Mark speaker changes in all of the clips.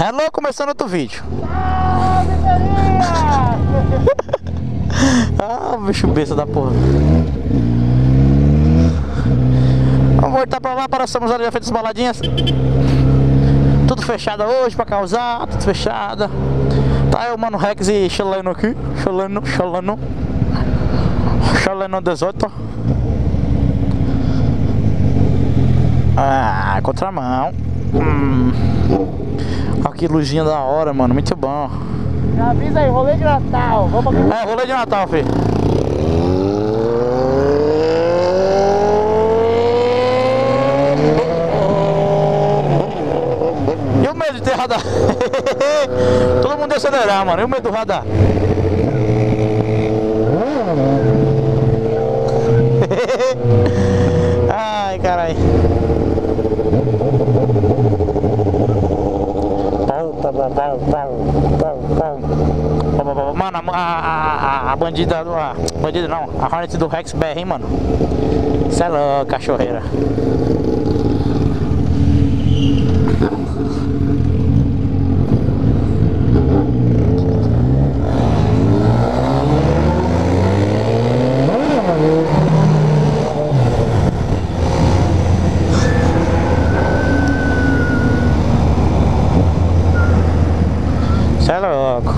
Speaker 1: Hello, começando outro vídeo. Ah, bicho besta da porra. Vamos voltar pra lá, passamos ali já feitas as baladinhas. Tudo fechado hoje pra causar, tudo fechado. Tá eu, mano, Rex e Chaleno aqui. Chaleno 18. Ah, contramão. Olha que luzinha da hora, mano, muito bom.
Speaker 2: Já avisa aí, rolê de Natal. Vamos aqui.
Speaker 1: É, rolê de Natal, filho. E o medo de ter radar? Todo mundo ia acelerar, mano. E o medo do radar? Ai, caralho. Mano, a bandida não, a Hornet do Rex BR, hein, mano. Cê é louco, cachorreira. Cê é louco.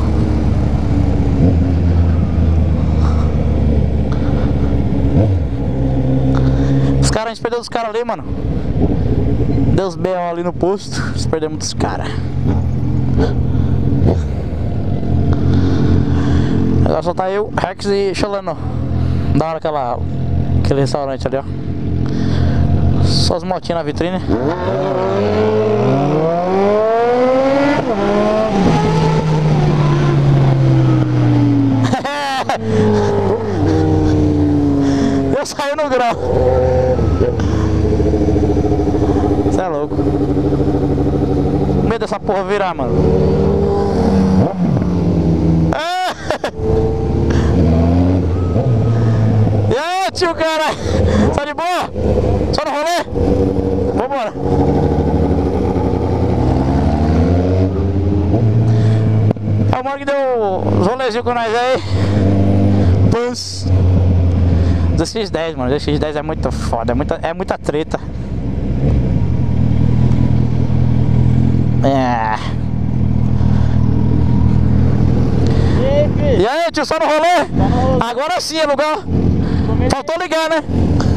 Speaker 1: Os caras, a gente perdeu os caras ali, mano. Deu os B.O. ali no posto. Nós perdemos os caras. Agora só tá eu, Rex e Chaleno. Da hora aquele restaurante ali, ó. Só as motinhas na vitrine. Eu saí no grau. Cê é louco. Medo dessa porra virar, mano. E aí, tio, cara? Tá de boa? Só no rolê? Vambora. É o mano que deu os rolezinhos com nós aí. Bus 1610, mano. 1610 é muito foda, é muita treta. É. E aí, tio, só no rolê? Agora sim é lugar. Faltou ligar, né?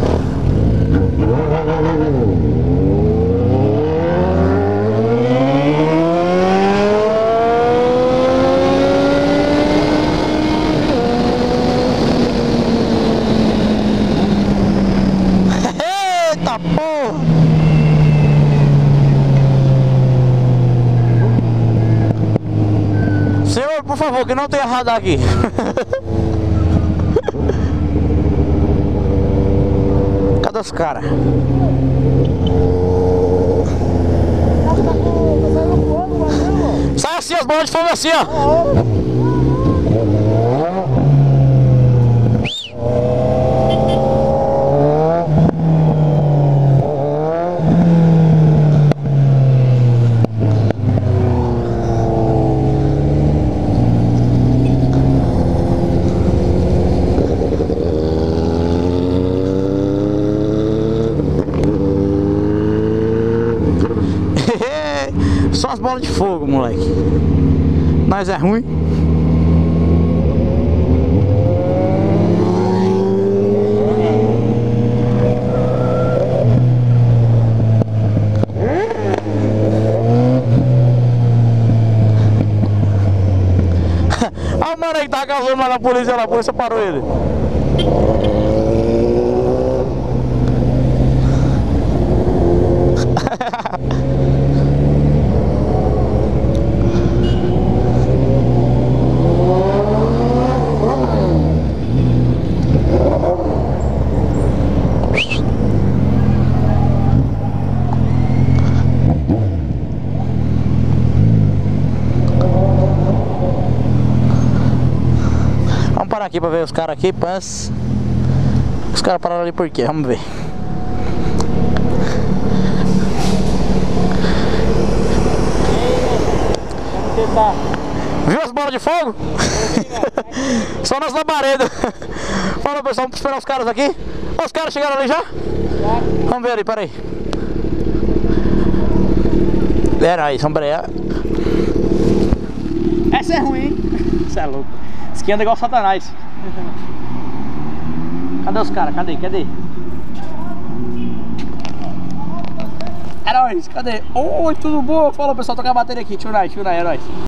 Speaker 1: Eita porra! Senhor, por favor, que não tenha radar aqui. Cadê os caras? Sai assim, as bolas de fogo assim, ó. Só as bolas de fogo, moleque. Nós é ruim. Ah, o mano aí que tava causando lá na polícia, a polícia parou ele. Vamos parar aqui pra ver os caras aqui, mas os caras pararam ali por quê? Vamos ver.
Speaker 2: Eita.
Speaker 1: Viu as bolas de fogo? Só nas labaredas. Fala pessoal, vamos esperar os caras aqui. Ó, os caras chegaram ali já? Vamos ver ali, peraí. Pera aí, sombrear. Essa é ruim, hein? Isso é louco. Isso aqui anda igual Satanás. Cadê os caras? Cadê? É nóis, cadê? Oi, tudo bom? Fala pessoal, tocar a bateria aqui. Tchunai, é nóis.